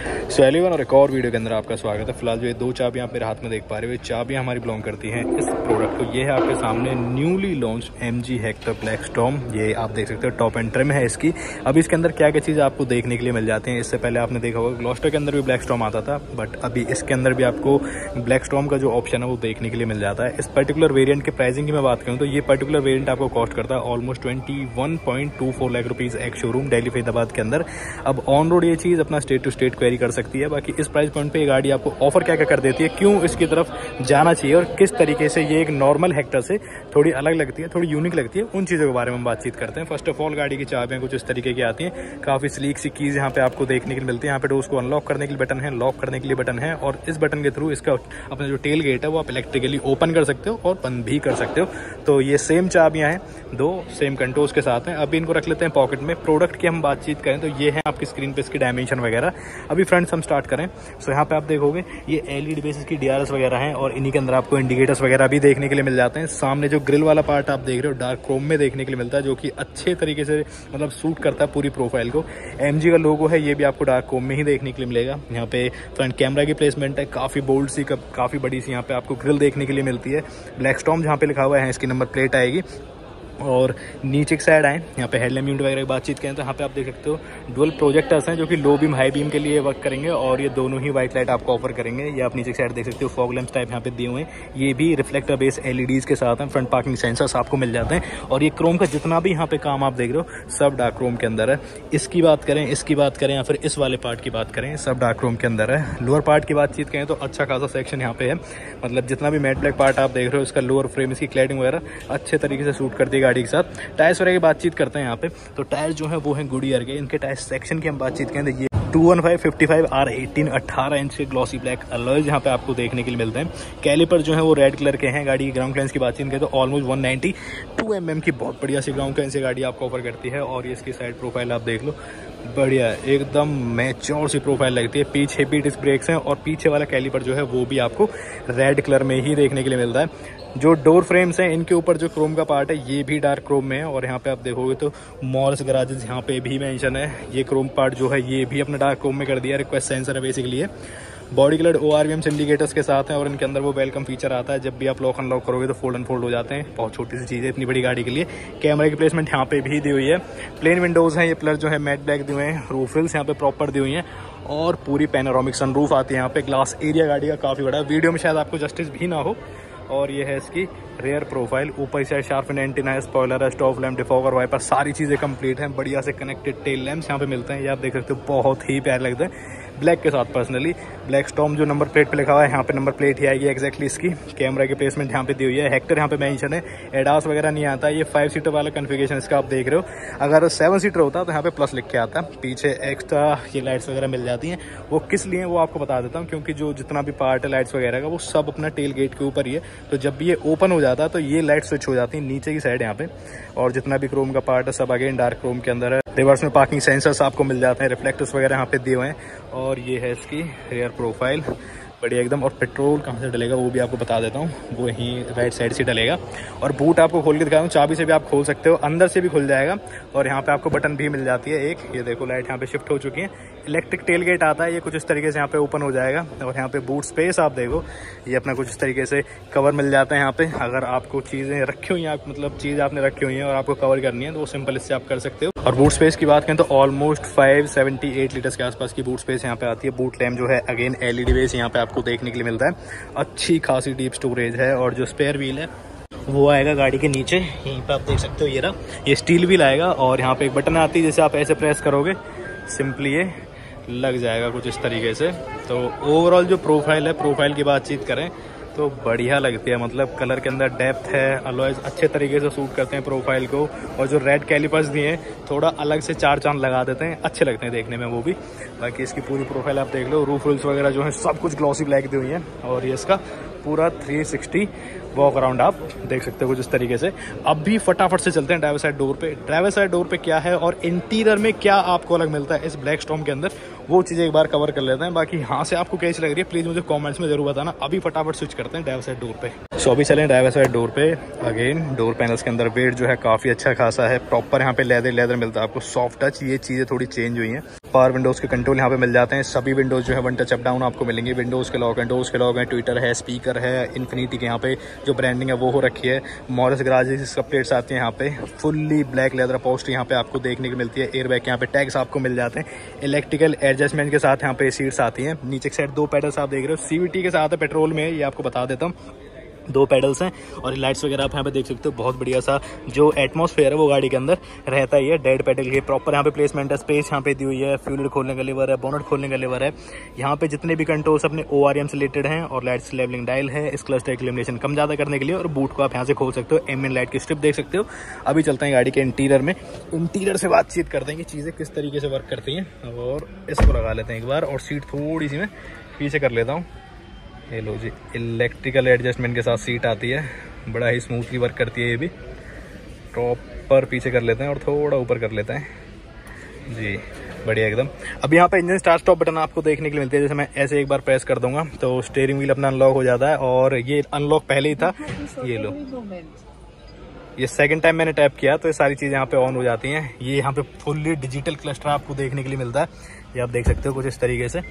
सेलिवन और एक और वीडियो के अंदर आपका स्वागत है। फिलहाल जो ये दो चाबियां आप मेरे हाथ में देख पा रहे हो, ये चाबियां हमारी बिलोंग करती हैं इस प्रोडक्ट को। ये है आपके सामने newly launch MG Hector black storm. ये आप देख सकते हो टॉप एंड ट्रिम है इसकी। अब इसके अंदर क्या क्या चीज़ आपको देखने के लिए मिल जाती हैं। इससे पहले आपने देखा होगा ग्लॉस्टर के अंदर भी ब्लैक स्टॉर्म आता था, बट अभी इसके अंदर भी आपको ब्लैक स्टॉर्म का जो ऑप्शन है वो देखने के लिए मिल जाता है। इस पर्टिकुलर वेरियंट के प्राइसिंग की मैं बात करूँ तो ये पर्टिकुलर वेरियंट आपको कॉस्ट करता है ऑलमोस्ट 21.24 लाख रुपीज़ एक शोरूम दिल्ली फरीदाबाद के अंदर। अब ऑन रोड ये चीज़ अपना स्टेट टू स्टेट क्वेरी कर सकती है। बाकी इस प्राइस पॉइंट पे ये गाड़ी आपको ऑफर क्या क्या कर देती है, क्यों इसकी तरफ जाना चाहिए और किस तरीके से ये एक नॉर्मल हेक्टर से थोड़ी अलग लगती है, थोड़ी यूनिक लगती है, उन चीज़ों के बारे में हम बातचीत करते हैं। फर्स्ट ऑफ ऑल गाड़ी की चाबियां कुछ इस तरीके की आती हैं, काफ़ी स्लीक सी कीज़ यहाँ पे आपको देखने के लिए मिलती है। यहाँ पे डोर्स को अनलॉक करने के लिए बटन है, लॉक करने के लिए बटन है, और इस बटन के थ्रू इसका अपना जो टेल गेट है वो आप इलेक्ट्रिकली ओपन कर सकते हो और बंद भी कर सकते हो। तो ये सेम चाबियाँ हैं, दो सेम कंट्रोल्स के साथ हैं। अभी इनको रख लेते हैं पॉकेट में। प्रोडक्ट की हम बातचीत करें तो ये है आपकी स्क्रीन पे इसकी डायमेंशन वगैरह। अभी फ्रेंड्स हम स्टार्ट करें सो यहाँ पे आप देखोगे ये LED बेसिस की DRS वगैरह हैं, और इन्हीं के अंदर आपको इंडिकेटर्स वगैरह भी देखने के लिए मिल जाते हैं। सामने जो ग्रिल वाला पार्ट आप देख रहे हो डार्क क्रोम में देखने के लिए मिलता है, जो कि अच्छे तरीके से मतलब सूट करता है पूरी प्रोफाइल को। MG का लोगो है, ये भी आपको डार्क क्रोम में ही देखने के लिए मिलेगा। यहाँ पे फ्रंट कैमरा की प्लेसमेंट है, काफ़ी बोल्ड सी, काफ़ी बड़ी सी यहाँ पे आपको ग्रिल देखने के लिए मिलती है। ब्लैक स्टॉर्म जहाँ पे लिखा हुआ है इसकी नंबर प्लेट आएगी। और नीचे की साइड आए यहाँ पे हेडलैम्प यूनिट वगैरह की बातचीत करें तो यहाँ पे आप देख सकते हो डुअल प्रोजेक्टर्स हैं जो कि लो बीम हाई बीम के लिए वर्क करेंगे, और ये दोनों ही व्हाइट लाइट आपको ऑफर करेंगे। ये आप नीचे की साइड देख सकते हो फॉग लैंप्स टाइप यहाँ पे दिए हुए हैं, ये भी रिफ्लेक्टर बेस LEDs के साथ हैं। फ्रंट पार्किंग सेंसर्स आपको मिल जाते हैं, और ये क्रोम का जितना भी यहाँ पे काम आप देख रहे हो सब डार्क क्रोम के अंदर है। इसकी बात करें, इसकी बात करें, या फिर इस वाले पार्ट की बात करें, सब डार्क क्रोम के अंदर है। लोअर पार्ट की बातचीत करें तो अच्छा खासा सेक्शन यहाँ पे है, मतलब जितना भी मैट ब्लैक पार्ट आप देख रहे हो इसका लोअर फ्रेम, इसकी क्लैडिंग वगैरह अच्छे तरीके से सूट करती है गाड़ी के साथ। टायर्स वगैरह की बातचीत करते हैं यहाँ पे, तो टायर जो है वो है गुडियर के। इनके टायर सेक्शन की हम बातचीत करें तो ये 215/55 R18 18 इंच के ग्लॉसी ब्लैक अलॉयज यहाँ पे आपको देखने के लिए मिलते हैं। कैलिपर जो है वो रेड कलर के हैं। गाड़ी की ग्राउंड क्लियरेंस की बातचीत करें तो ऑलमोस्ट 192 mm की बहुत बढ़िया सी ग्राउंड क्लियरेंस गाड़ी आपको ऑफर करती है। और ये इसकी साइड प्रोफाइल आप देख लो, बढ़िया एकदम मैच्योर सी प्रोफाइल लगती है। पीछे हेवी डिस्क ब्रेक्स हैं, और पीछे वाला कैलिपर जो है वो भी आपको रेड कलर में ही देखने के लिए मिलता है। जो डोर फ्रेम्स हैं इनके ऊपर जो क्रोम का पार्ट है ये भी डार्क क्रोम में है, और यहाँ पे आप देखोगे तो मॉर्स गराजेस यहाँ पे भी मेंशन है। ये क्रोम पार्ट जो है ये भी अपना डार्क क्रोम में कर दिया। रिक्वेस्ट सेंसर है बेसिकली है, बॉडी कलर ORVM इंडिकेटर्स के साथ हैं, और इनके अंदर वो वेलकम फीचर आता है, जब भी आप लॉक अनलॉक करोगे तो फोल्ड अनफोल्ड हो जाते हैं। बहुत छोटी सी चीज़ है इतनी बड़ी गाड़ी के लिए। कैमरा की प्लेसमेंट यहाँ पे भी दी हुई है। प्लेन विंडोज़ हैं, ये प्लस जो है मैट ब्लैक दिए हुए हैं। रूफ रिल्स यहाँ पे प्रॉपर दी हुई हैं, और पूरी पैनोरामिक सनरूफ आती है यहाँ पे। ग्लास एरिया गाड़ी का काफ़ी बड़ा है, वीडियो में शायद आपको जस्टिस भी ना हो। और ये है इसकी रेयर प्रोफाइल। ऊपर से शार्पन एंटीना है, स्पॉइलर है, स्टॉप लैम्प, डिफॉगर, वाइपर, सारी चीज़ें कंप्लीट हैं। बढ़िया से कनेक्टेड टेल लैम्प्स यहाँ पे मिलते हैं, ये आप देख सकते हो, बहुत ही प्यारे लगते हैं ब्लैक के साथ। पर्सनली ब्लैक स्टॉर्म जो नंबर प्लेट पे लिखा हुआ है यहाँ पे नंबर प्लेट ही आएगी एक्जैक्टली इसकी। कैमरा की प्लेसमेंट यहाँ पे दी हुई है। हेक्टर यहाँ पे मेंशन है, एडास वगैरह नहीं आता। ये 5 सीटर वाला कन्फिगरेशन इसका आप देख रहे हो। अगर 7 सीटर होता तो यहाँ पे प्लस लिख के आता। पीछे एक्स्ट्रा ये लाइट्स वगैरह मिल जाती हैं, वो किस लिए वो आपको बता देता हूँ, क्योंकि जो जितना भी पार्ट है लाइट्स वगैरह का वो सब अपना टेल गेट के ऊपर ही है। तो जब भी ये ओपन हो जाता है तो ये लाइट स्विच हो जाती है नीचे की साइड यहाँ पे, और जितना भी क्रोम का पार्ट है सब अगेन डार्क क्रोम के अंदर है। रिवर्स में पार्किंग सेंसर्स आपको मिल जाते हैं, रिफ्लेक्टर्स वगैरह यहाँ पे दिए हुए हैं। और ये है इसकी रेयर प्रोफाइल, बढ़िया एकदम। और पेट्रोल कहाँ से डलेगा वो भी आपको बता देता हूँ, वो यहीं राइट साइड से डलेगा। और बूट आपको खोल के दिखा दूँ, चाबी से भी आप खोल सकते हो, अंदर से भी खुल जाएगा। और यहाँ पे आपको बटन भी मिल जाती है एक, ये देखो लाइट यहाँ पे शिफ्ट हो चुकी है। इलेक्ट्रिक टेल गेट आता है, ये कुछ इस तरीके से यहाँ पे ओपन हो जाएगा। और यहाँ पे बूट स्पेस आप देखो, ये अपना कुछ इस तरीके से कवर मिल जाता है यहाँ पे। अगर आपको चीज़ें रखी हुई हैं, मतलब चीज़ आपने रखी हुई है और आपको कवर करनी है तो वो सिंपल इससे आप कर सकते हो। और बूट स्पेस की बात करें तो ऑलमोस्ट 578 लीटर्स के आसपास की बूट स्पेस यहाँ पे आती है। बूट लैम्प जो है अगेन LED बेस यहाँ पे आपको देखने के लिए मिलता है। अच्छी खासी डीप स्टोरेज है, और जो स्पेयर व्हील है वो आएगा गाड़ी के नीचे, यहीं पे आप देख सकते हो। ये रहा, ये स्टील व्हील आएगा, और यहाँ पे एक बटन आती है, जैसे आप ऐसे प्रेस करोगे सिंपली ये लग जाएगा कुछ इस तरीके से। तो ओवरऑल जो प्रोफाइल है, प्रोफाइल की बातचीत करें तो बढ़िया लगती है, मतलब कलर के अंदर डेप्थ है, अलॉयज अच्छे तरीके से सूट करते हैं प्रोफाइल को। और जो रेड कैलिपर्स दिए हैं थोड़ा अलग से चार चांद लगा देते हैं, अच्छे लगते हैं देखने में वो भी। बाकी इसकी पूरी प्रोफाइल आप देख लो, रूफ रूल्स वगैरह जो है सब कुछ ग्लॉसी ब्लैक दी हुई है। और ये इसका पूरा 360 वॉक अराउंड आप देख सकते हो कुछ इस तरीके से। अब भी फटाफट से चलते हैं ड्राइवर साइड डोर पे। ड्राइवर साइड डोर पे क्या है और इंटीरियर में क्या आपको अलग मिलता है इस ब्लैक स्टॉर्म के अंदर, वो चीज़ें एक बार कवर कर लेते हैं। बाकी यहाँ से आपको कैसी लग रही है प्लीज़ मुझे कमेंट्स में जरूर बताना। अभी फटाफट स्विच करते हैं ड्राइवर साइड डोर पे। सो अभी चलें ड्राइवर साइड डोर पे। अगेन डोर पैनल्स के अंदर वेट जो है काफ़ी अच्छा खासा है, प्रॉपर यहाँ पे लेदर मिलता है आपको, सॉफ्ट टच। ये चीज़ें थोड़ी चेंज हुई हैं। पावर विंडोज़ के कंट्रोल यहाँ पे मिल जाते हैं। सभी विंडोज़ जो है वन टच अप डाउन आपको मिलेंगे। विंडोज़ के लॉक हैं, डोर्स के लॉक हैं, ट्विटर है, स्पीकर है, इन्फिनिटी के यहाँ पे जो ब्रांडिंग है वो हो रखी है। मॉरिस गराजेस इसका प्लेट्स आती हैं यहाँ पे। फुल्ली ब्लैक लेदर पोस्ट यहाँ पे आपको देखने को मिलती है। एयरबैग के यहाँ पे टैग्स आपको मिल जाते हैं। इलेक्ट्रिकल एडजस्टमेंट के साथ यहाँ पे सीट्स आती हैं। नीचे की साइड 2 पेडल्स आप देख रहे हो, CVT के साथ है, पेट्रोल में है, ये आपको बता देता हूँ। 2 पेडल्स हैं और लाइट्स वगैरह आप यहाँ पे देख सकते हो। बहुत बढ़िया सा जो एटमॉस्फेयर है वो गाड़ी के अंदर रहता ही है। डेड पेडल के प्रॉपर यहाँ पे प्लेसमेंट है। स्पेस यहाँ पे दी हुई है। फ्यूल खोलने का लीवर है, बोनट खोलने का लीवर है। यहाँ पे जितने भी कंट्रोल्स अपने ORM से रिलेटेड हैं और लाइट्स लेवलिंग डायल है इस क्लस्टर इल्यूमिनेशन कम ज़्यादा करने के लिए। और बूट को आप यहाँ से खोल सकते हो। एम्बिएंट लाइट की स्ट्रिप देख सकते हो। अभी चलते हैं गाड़ी के इंटीरियर में। इंटीरियर से बातचीत करते हैं कि चीज़ें किस तरीके से वर्क करती हैं और इसको लगा लेते हैं एक बार। और सीट थोड़ी सी मैं पीछे कर लेता हूँ। ये लो जी, इलेक्ट्रिकल एडजस्टमेंट के साथ सीट आती है। बड़ा ही स्मूथली वर्क करती है ये भी। प्रॉपर पीछे कर लेते हैं और थोड़ा ऊपर कर लेते हैं जी, बढ़िया एकदम। अब यहाँ पे इंजन स्टार्ट स्टॉप बटन आपको देखने के लिए मिलते हैं। जैसे मैं ऐसे एक बार प्रेस कर दूंगा तो स्टीयरिंग व्हील अपना अनलॉक हो जाता है। और ये अनलॉक पहले ही था, ये लो, ये सेकंड टाइम मैंने टैप किया तो ये सारी चीज़ें यहाँ पे ऑन हो जाती हैं। ये यहाँ पे फुल्ली डिजिटल क्लस्टर आपको देखने के लिए मिलता है। ये आप देख सकते हो कुछ इस तरीके से,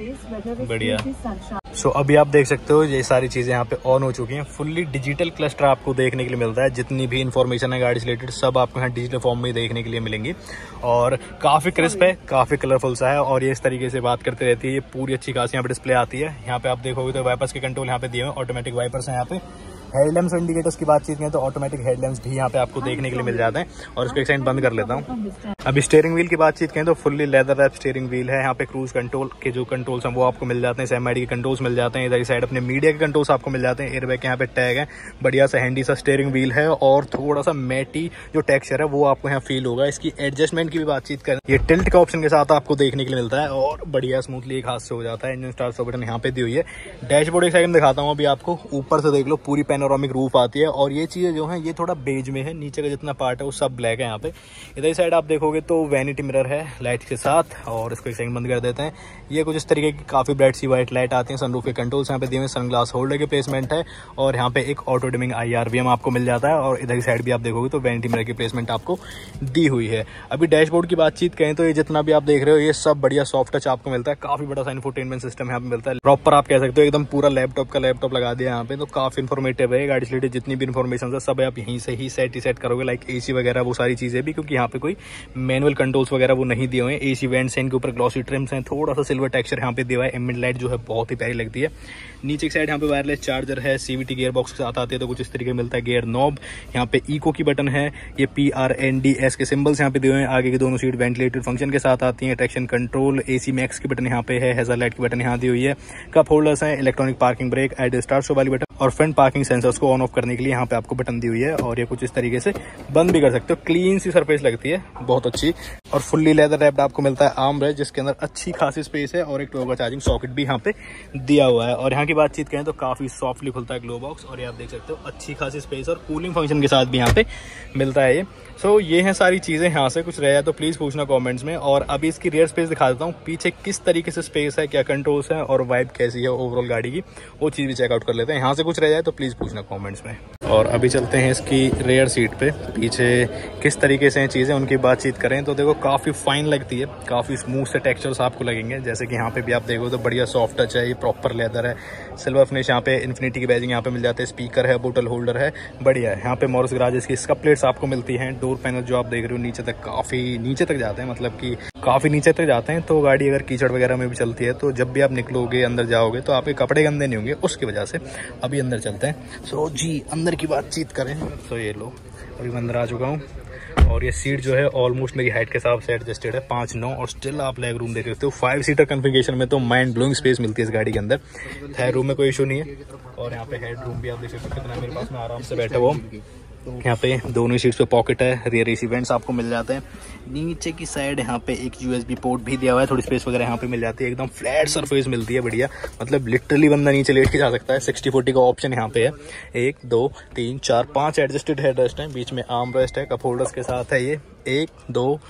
बढ़िया। सो अभी आप देख सकते हो ये सारी चीज़ें यहाँ पे ऑन हो चुकी हैं। फुल्ली डिजिटल क्लस्टर आपको देखने के लिए मिलता है। जितनी भी इन्फॉर्मेशन है गाड़ी से रिलेटेड सब आपको यहाँ डिजिटल फॉर्म में देखने के लिए मिलेंगी। और काफ़ी क्रिस्प है, काफ़ी कलरफुल सा है और ये इस तरीके से बात करते रहती है। ये पूरी अच्छी खासी यहाँ पे डिस्प्ले आती है। यहाँ पे आप देखोगे तो वाइपर्स के कंट्रोल यहाँ पे दिए हुए, ऑटोमेटिक वाइपर्स हैं यहाँ पे। हेडलैम्प्स और इंडिकेटर्स की बातचीत करें तो ऑटोमेटिक हेडलैम्प्स भी यहाँ पे आपको देखने के लिए मिल जाते हैं। और इसको एक साइड बंद कर लेता हूँ। अभी स्टीयरिंग व्हील की बातचीत करें तो fully leather wrap steering wheel है। यहाँ पे क्रूज कंट्रोल के जो कंट्रोल्स हैं वो आपको मिल जाते हैं। SMID के कंट्रोल्स मिल जाते हैं। इधर साइड अपने मीडिया के कंट्रोल्स आपको मिल जाते हैं। एयरबैग के यहाँ पे टैग है। बढ़िया सा हैंडी सा स्टीयरिंग व्हील है और थोड़ा सा मैटी जो टेक्सचर है वो आपको यहाँ फील होगा। इसकी एडजस्टमेंट की भी बातचीत करें, ये टिल्ट का ऑप्शन के साथ आपको देखने के लिए मिलता है और बढ़िया स्मूथली एक हाथ से हो जाता है। इंजन स्टार्ट स्टॉप बटन यहाँ पे दी हुई है। डैशबोर्ड एक साइड में दिखाता हूँ अभी आपको। ऊपर से देख लो, पूरी पैनोरामिक रूफ आती है और ये चीज़ें जो है ये थोड़ा बेज में है। नीचे का जितना पार्ट है वो सब ब्लैक है यहाँ पे। इधर साइड आप देखोगे तो वैनिटी मिरर है लाइट के साथ। और इसको एक सेकंड बंद कर देते हैं। ये कुछ इस तरीके की काफ़ी ब्राइट सी वाइट लाइट आती है। सनरूफ के कंट्रोल्स यहाँ पे दिए हुए, सनग्लास होल्डर के प्लेसमेंट है और यहाँ पे एक ऑटो डिमिंग IRVM आपको मिल जाता है। और इधर साइड भी आप देखोगे तो वैनिटी मिरर की प्लेसमेंट आपको दी हुई है। अभी डैशबोर्ड की बातचीत करें तो ये जितना भी आप देख रहे हो ये सब बढ़िया सॉफ्ट टच आपको मिलता है। काफ़ी बड़ा सा इंफोटेनमेंट सिस्टम यहाँ पे मिलता है। प्रॉपर आप कह सकते हो एकदम पूरा लैपटॉप का लैपटॉप लगा दिया यहाँ पे। तो काफ़ी इन्फॉर्मेटिव है गाड़ी से रिलेटेड। जितनी भी इन्फॉर्मेशन है सब आप यहीं से ही सेट करोगे, लाइक AC वगैरह वो सारी चीज़ें भी, क्योंकि यहाँ पे कोई मैनुअल कंट्रोल्स वगैरह वो नहीं दिए हुए हैं। AC वेंट्स हैं, इनके ऊपर ग्लॉसी ट्रिम्स हैं, थोड़ा सा सिल्वर टेक्सचर यहाँ पे दिया हुआ है। एम्बिएंट लाइट जो है बहुत ही प्यारी लगती है। नीचे की साइड यहाँ पे वायरलेस चार्जर है। CVT गियर बॉक्स के साथ आती है तो कुछ इस तरीके मिलता है। गियर नॉब यहाँ पे इको की बटन है। ये PRNDS के सिंबल्स यहाँ पे दिए हुए हैं। आगे की दोनों सीट वेंटिलेटेड फंक्शन के साथ आती है। ट्रैक्शन कंट्रोल, AC मैक्स की बटन यहाँ पे है। हेजर लाइट की बटन यहाँ दी हुई है। कप होल्डर्स हैं, electronic parking brake, idle start show वाली बटन और फ्रंट पार्किंग सेंसर्स को ऑन ऑफ करने के लिए यहाँ पे आपको बटन दी हुई है। और ये कुछ इस तरीके से बंद भी कर सकते हो। क्लीन सी सरफेस लगती है, बहुत अच्छी। और फुल्ली लेदर रैप्ड आपको मिलता है आर्म रेस्ट, जिसके अंदर अच्छी खासी स्पेस है और एक टॉगल चार्जिंग सॉकेट भी यहाँ पे दिया हुआ है। और यहाँ की बातचीत करें तो काफी सॉफ्टली खुलता है ग्लो बॉक्स। और ये आप देख सकते हो अच्छी खासी स्पेस और कूलिंग फंक्शन के साथ भी यहाँ पे मिलता है ये। सो ये हैं सारी चीज़ें। यहाँ से कुछ रह जाए तो प्लीज़ पूछना कमेंट्स में। और अभी इसकी रियर स्पेस दिखा देता हूँ, पीछे किस तरीके से स्पेस है, क्या कंट्रोल्स है और वाइब कैसी है ओवरऑल गाड़ी की, वो चीज़ भी चेकआउट कर लेते हैं। यहाँ से कुछ रह जाए तो प्लीज़ पूछना कमेंट्स में। और अभी चलते हैं इसकी रेयर सीट पे, पीछे किस तरीके से चीज़ें उनकी बातचीत करें तो देखो काफ़ी फाइन लगती है। काफ़ी स्मूथ से टेक्सचर्स आपको लगेंगे। जैसे कि यहाँ पे भी आप देखो तो बढ़िया सॉफ्ट टच है। ये प्रॉपर लेदर है, सिल्वर फिनिश। यहाँ पे इन्फिनिटी की बैजिंग यहाँ पे मिल जाते हैं। स्पीकर है, बोटल होल्डर है, बढ़िया है। यहाँ पे मॉरिस गराजेस की स्कप प्लेट्स आपको मिलती हैं। डोर पैनल जो आप देख रहे हो नीचे तक, काफ़ी नीचे तक जाते हैं, मतलब कि काफ़ी नीचे तक जाते हैं। तो गाड़ी अगर कीचड़ वगैरह में भी चलती है तो जब भी आप निकलोगे अंदर जाओगे तो आपके कपड़े गंदे नहीं होंगे उसकी वजह से। अभी अंदर चलते हैं। सो जी अंदर की बातचीत करें तो ये लो, अभी मैं अंदर आ चुका हूँ। और ये सीट जो है ऑलमोस्ट मेरी हाइट के हिसाब से एडजस्टेड है, 5'9", और स्टिल आप लेग रूम देख सकते हो। 5 सीटर कन्फिगरेशन में तो माइंड ब्लोइंग स्पेस मिलती है इस गाड़ी के अंदर। थाई रूम में कोई इशू नहीं है। और यहाँ पे हेड रूम भी आप देख सकते हो कितना मेरे पास में आराम से बैठा हुआ। यहाँ पे दोनों सीट्स पे पॉकेट है। रियर AC वेंट्स आपको मिल जाते हैं। नीचे की साइड यहाँ पे एक USB पोर्ट भी दिया हुआ है। थोड़ी स्पेस वगैरह यहाँ पे मिल जाती है। एकदम फ्लैट सरफेस मिलती है, बढ़िया। मतलब लिटरली बंदा नीचे लेट के जा सकता है। 60-40 का ऑप्शन यहाँ पे है। 1 2 3 4 5 एडजस्टेड हेड रेस्ट है। बीच में आर्म रेस्ट है, कप होल्डर्स के साथ है। ये 1 2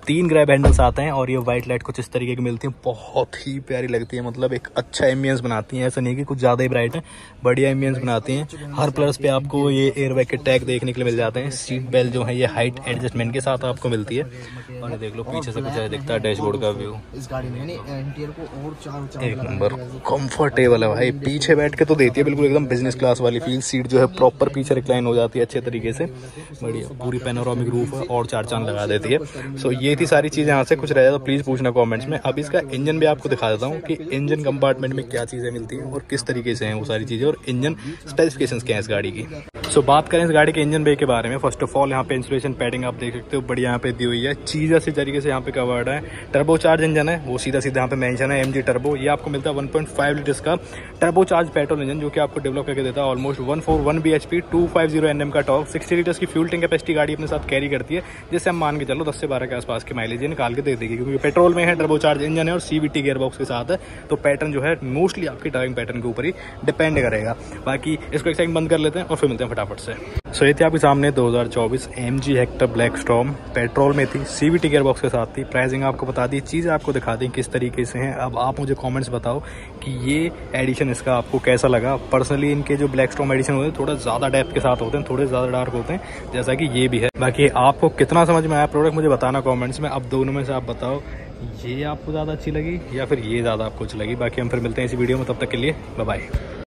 3 ग्रैब हैंडल्स आते हैं और ये वाइट लाइट कुछ इस तरीके की मिलती है, बहुत ही प्यारी लगती है। मतलब एक अच्छा एम्बियंस बनाती हैं, ऐसा नहीं कि कुछ ज़्यादा ही ब्राइट है, बढ़िया एम्बियंस बनाती हैं। हर प्लस पे आपको ये एयरबैग के टैग देखने के लिए मिल जाते हैं। सीट बेल्ट जो है ये हाइट एडजस्टमेंट के साथ आपको मिलती है। और ये देख लो पीछे से कुछ ऐसा दिखता है डैशबोर्ड का व्यू, एक नंबर कंफर्टेबल है भाई। पीछे बैठ के तो देती है बिल्कुल एकदम बिजनेस क्लास वाली फील। सीट जो है प्रॉपर पीछे रिक्लाइन हो जाती है अच्छे तरीके से, बढ़िया। पूरी पैनोरामिक रूफ है और 4 चांद लगा देती है। सो ये थी सारी चीज़ें। यहाँ से कुछ रह जाए तो प्लीज़ पूछना कमेंट्स में। अब इसका इंजन भी आपको दिखा देता हूँ कि इंजन कंपार्टमेंट में क्या चीज़ें मिलती हैं और किस तरीके से हैं वो सारी चीज़ें, और इंजन स्पेसिफिकेशंस क्या है इस गाड़ी की। सो बात करें इस गाड़ी के इंजन बे के बारे में। फर्स्ट ऑफ ऑल यहाँ पे इंसुलेशन पैडिंग आप देख सकते हो, बढ़िया यहाँ पे दी हुई है, चीज़ अच्छी तरीके से यहाँ पे कवर्ड है। टर्बो चार्ज इंजन है, वो सीधा सीधा यहाँ पे मेंशन है MG टर्बो। ये आपको मिलता है 1.5 लीटर्स का टर्बो चार्ज पेट्रोल इंजन, जो कि आपको डेवलप करके देता है ऑलमोस्ट 141 bhp 250 Nm का टॉर्क। 60 लीटर्स की फ्यूल टैंक कैपेसिटी गाड़ी अपने साथ कैरी करती है, जिससे हम मान के चलो 10 से 12 के आसपास की माइलेज निकाल के दे देगी, क्योंकि पेट्रोल में है, टर्बो चार्ज इंजन है और CVT गियर बॉक्स के साथ है। तो पैटर्न जो है मोस्टली आपकी ड्राइविंग पैटर्न के ऊपर ही डिपेंड करेगा। बाकी इसको एक सेकंड बंद कर लेते हैं और फिर मिलते हैं फटाफट से। सो ये थी आपके सामने 2024 MG Hector black storm, petrol में थी, CVT गियर बॉक्स के साथ थी। प्राइसिंग आपको बता दी, चीज़ें आपको दिखा दी किस तरीके से हैं। अब आप मुझे कमेंट्स बताओ कि ये एडिशन इसका आपको कैसा लगा। पर्सनली इनके जो ब्लैक स्टॉर्म एडिशन होते हैं थोड़ा ज़्यादा डेप्थ के साथ होते हैं, थोड़े ज़्यादा डार्क होते हैं, जैसा कि ये भी है। बाकी आपको कितना समझ में आया प्रोडक्ट मुझे बताना कमेंट्स में। अब दोनों में से आप बताओ ये आपको ज़्यादा अच्छी लगी या फिर ये ज़्यादा आपको अच्छी लगी। बाकी हम फिर मिलते हैं इसी वीडियो में, तब तक के लिए बाय बाय।